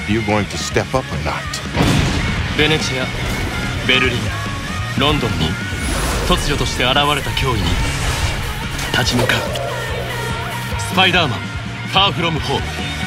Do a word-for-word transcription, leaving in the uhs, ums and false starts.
You going to step up or not? ベネチア、ベルリン、ロンドンに突如として現れた脅威に立ち向かう。スパイダーマン、ファーフロムホーム。